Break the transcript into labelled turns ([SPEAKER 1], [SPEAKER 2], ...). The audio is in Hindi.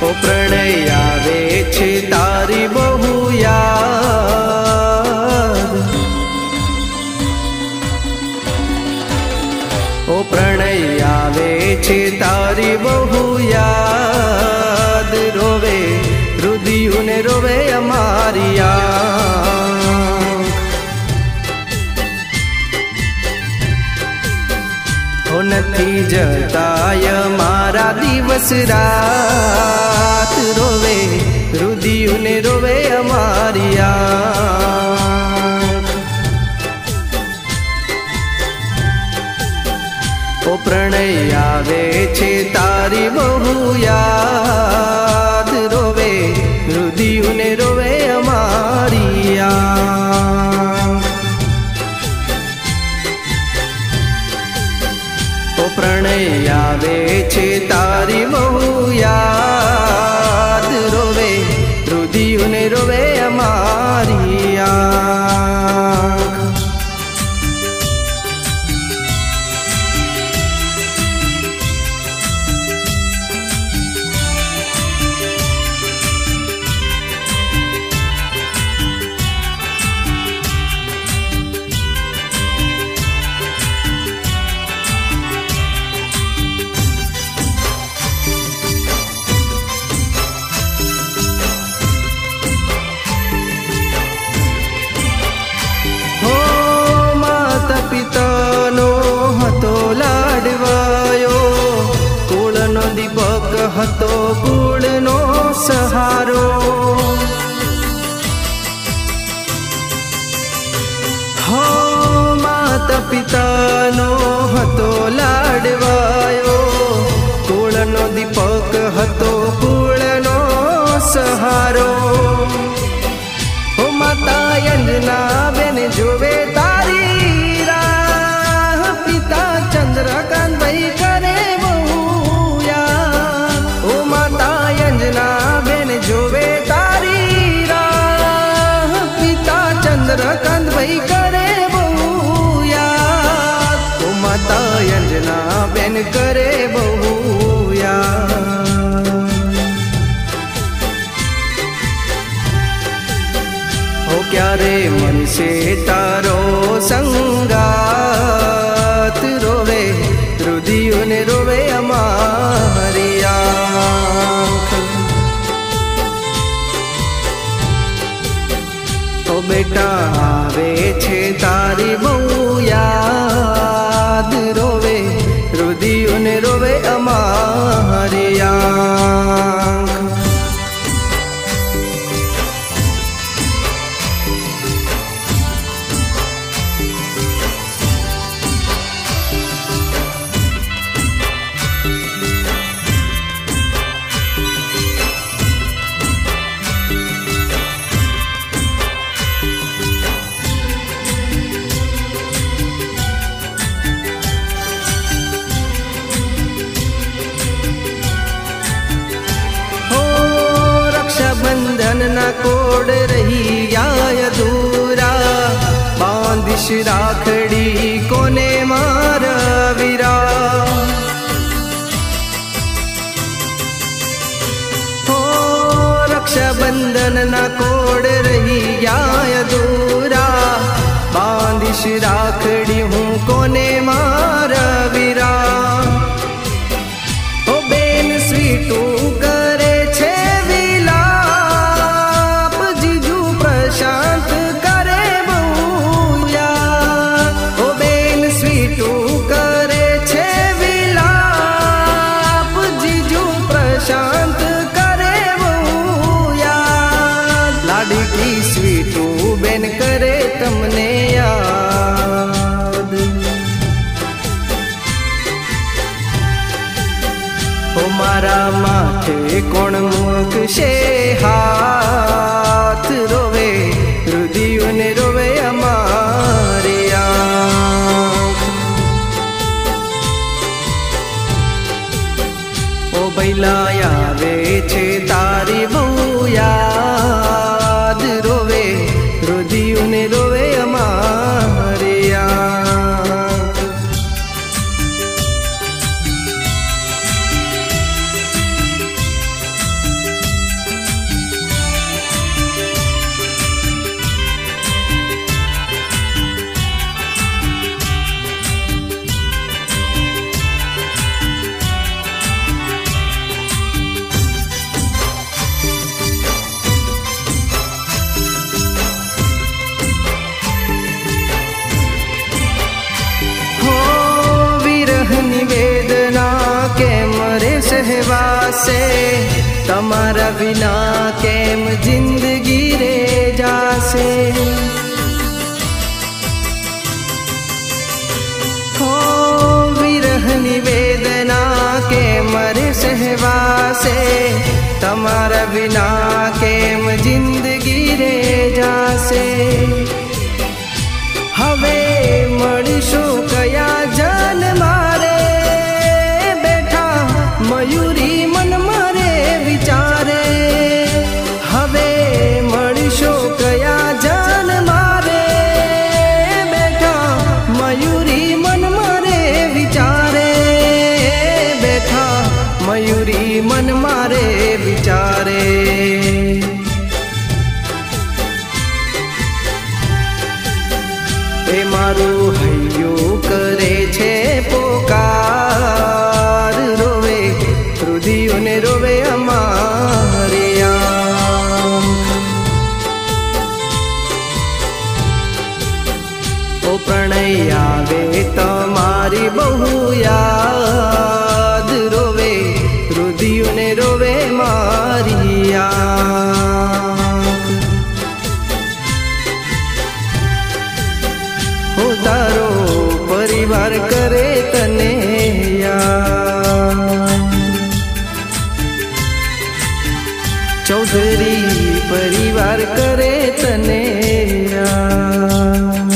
[SPEAKER 1] ओ प्रणय आवे छे तारी बहु याद, ओ प्रणय आवे छे तारी बहु याद। रोवे रुदियु ने रोवे अमारी आँख, हो नथी जताय मारा दिवस रात। रोवे रुदियु ने रोवे अमारी आँख, ओ प्रणय आवे छे तारी बहु याद। रोवे रुदियु ने रोवे अमारी आँख, ओ प्रणय आवे छे तारी बहु याद। रोवे रुदियु ने रोवे अमारी आँख। दीपक हतो कूळनो सहारो, हो माता पितानो हतो लाडवायो। कूळनो दीपक हतो कूळनो सहारो, हो माता अंजना बेन जोवे तारी राह। पिता चंद्रकांत भाई करे जोवे तारी राह। पिता चंद्रकांत भाई करे बहु याद, ओ माता अंजना बेन करे बहु याद। हो क्यारे मन से तारो संगात। रोवे रुदियु ने रोवे अमारी आँख, ओ बेटा आवे छे तारी बहु याद। रोवे रुदियु ने रोवे अमारी आँख, बंधन ना कोड रही या अधूरा। बांधिश राखड़ी कोने मार वीरा, हो रक्षा बंधन ना कोड रही या अधूरा। बांधिश राखड़ी हूँ कोने मार वीरा, हो बेन स्वीटू करे छे शांत करे बहुया। ओ बेन स्वीटू करे छे विलाप। जीजू प्रशांत करे बहुया। लाडकी स्वीटू बेन करे तमने याद, ओ मारा माथे कोण मूकशे हाथ। रोवे रुदियु ने रोवे अमारी आँख, ओ बैला आवे छे तारी बहु याद। रोवे रुदियु ने रोवे अमारी आँख, सहवासे तमारा बिना केम जिंदगी रे जासे। हो विरहनी वेदना के मरे सहवासे तमारा बिना केम जिंदगी रे जासे। हवे मणिशो कया जन मारे बैठा मयूरी मन मारे विचारे। हवे मणिशो कया जन मारे बैठा मयूरी मन मारे विचारे। बैठा मयूरी मन मारे विचारे। ए मारू हयो करे छे पोकार रोवे रुदियों ने रोवे अमारी आँख। ओ प्रणय आवे तमारी बहु याद रोवे रुदियों ने रोवे मारी आँख। हो तारो परिवार करे तने याद। चौधरी परिवार करे तने याद।